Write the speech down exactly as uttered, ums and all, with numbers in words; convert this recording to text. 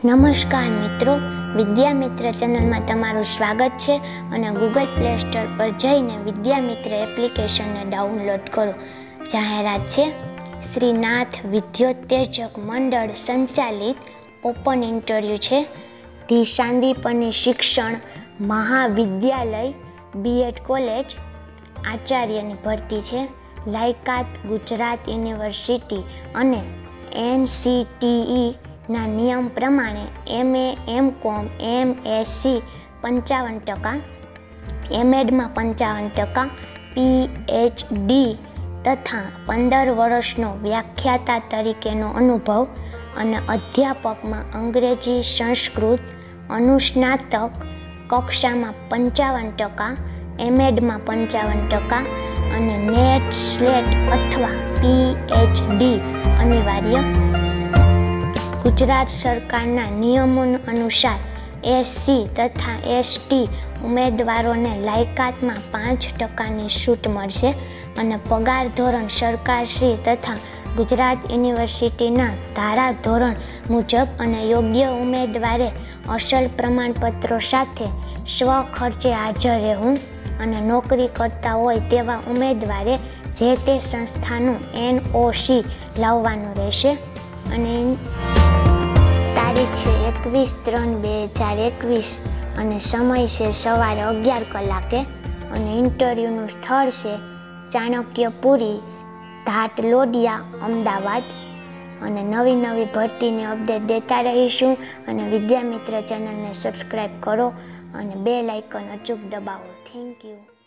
નમસ્કાર મિત્રો, વિદ્યામિત્ર ચેનલમાં તમારું સ્વાગત છે અને ગૂગલ પ્લે સ્ટોર પર જઈને વિદ્યામિત્ર એપ્લિકેશનને ડાઉનલોડ કરો. જાહેરાત છે. શ્રીનાથ વિદ્યોતેજક મંડળ સંચાલિત ઓપન ઇન્ટરવ્યૂ છે. The Sandipani Shikshan Mahavidyalaya B Ed college આચાર્યની ભરતી છે. લાયકાત ગુજરાત યુનિવર્સિટી અને એનસીટીઈ ના નિયમ પ્રમાણે એમએ, એમ કોમ, એમ એસસી પંચાવન ટકા, એમએડમાં પંચાવન ટકા, પીએચડી તથા પંદર વર્ષનો વ્યાખ્યાતા તરીકેનો અનુભવ અને અધ્યાપકમાં અંગ્રેજી સંસ્કૃત અનુસ્નાતક કક્ષામાં પંચાવન ટકા, એમએડમાં પંચાવન ટકા અને નેટ સ્લેટ અથવા પીએચડી અનિવાર્ય. ગુજરાત સરકારના નિયમો અનુસાર એસસી તથા એસટી ઉમેદવારોને લાયકાતમાં પાંચ ટકાની છૂટ મળશે અને પગાર ધોરણ સરકારશ્રી તથા ગુજરાત યુનિવર્સિટીના ધારા ધોરણ મુજબ અને યોગ્ય ઉમેદવારે અસલ પ્રમાણપત્રો સાથે સ્વખર્ચે હાજર રહેવું અને નોકરી કરતા હોય તેવા ઉમેદવારે જે તે સંસ્થાનું એનઓસી લાવવાનું રહેશે. અને તારીખ છે એકવીસ ત્રણ બે હજાર એકવીસ અને સમય છે સવારે અગિયાર કલાકે અને ઇન્ટરવ્યૂનું સ્થળ છે ચાણક્યપુરી, ધાટલોડિયા, અમદાવાદ. અને નવી નવી ભરતીની અપડેટ દેતા રહીશું અને વિદ્યામિત્ર ચેનલને સબસ્ક્રાઈબ કરો અને બેલ આઇકન અચૂક દબાવો. Thank you.